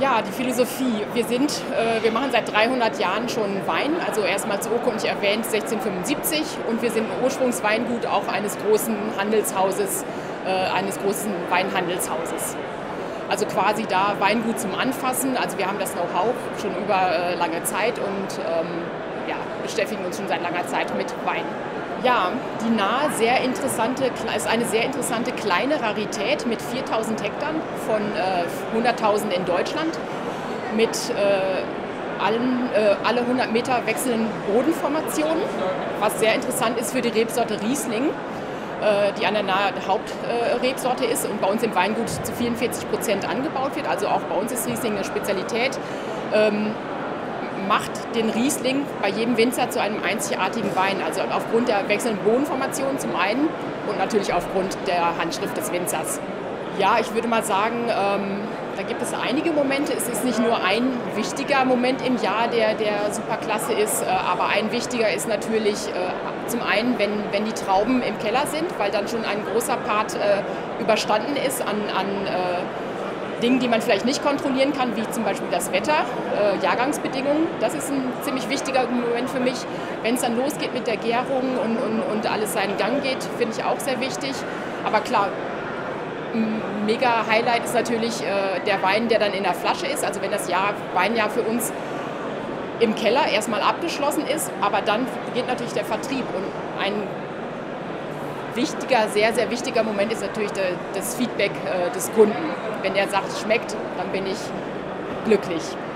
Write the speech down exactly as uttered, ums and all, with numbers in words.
Ja, die Philosophie. Wir sind, äh, wir machen seit dreihundert Jahren schon Wein, also erstmals urkundlich erwähnt sechzehnhundertfünfundsiebzig, und wir sind ein Ursprungsweingut auch eines großen Handelshauses, äh, eines großen Weinhandelshauses. Also quasi da Weingut zum Anfassen. Also wir haben das Know-how schon über äh, lange Zeit und ähm, ja, beschäftigen uns schon seit langer Zeit mit Wein. Ja, die Nahe sehr interessante, ist eine sehr interessante kleine Rarität mit viertausend Hektar von äh, hunderttausend in Deutschland, mit äh, allen, äh, alle hundert Meter wechselnden Bodenformationen, was sehr interessant ist für die Rebsorte Riesling, äh, die eine nahe Hauptrebsorte äh, ist und bei uns im Weingut zu vierundvierzig Prozent angebaut wird. Also auch bei uns ist Riesling eine Spezialität. Ähm, macht den Riesling bei jedem Winzer zu einem einzigartigen Wein. Also aufgrund der wechselnden Bodenformation zum einen und natürlich aufgrund der Handschrift des Winzers. Ja, ich würde mal sagen, ähm, da gibt es einige Momente. Es ist nicht nur ein wichtiger Moment im Jahr, der, der super klasse ist, äh, aber ein wichtiger ist natürlich äh, zum einen, wenn, wenn die Trauben im Keller sind, weil dann schon ein großer Part äh, überstanden ist an, an äh, Dingen, die man vielleicht nicht kontrollieren kann, wie zum Beispiel das Wetter, äh, Jahrgangsbedingungen. Das ist ein ziemlich wichtiger Moment für mich. Wenn es dann losgeht mit der Gärung und, und, und alles seinen Gang geht, finde ich auch sehr wichtig. Aber klar, ein mega Highlight ist natürlich äh, der Wein, der dann in der Flasche ist. Also wenn das Jahr, Weinjahr für uns im Keller erstmal abgeschlossen ist, aber dann beginnt natürlich der Vertrieb. Und ein wichtiger, sehr, sehr wichtiger Moment ist natürlich der, das Feedback äh, des Kunden. Wenn er sagt, es schmeckt, dann bin ich glücklich.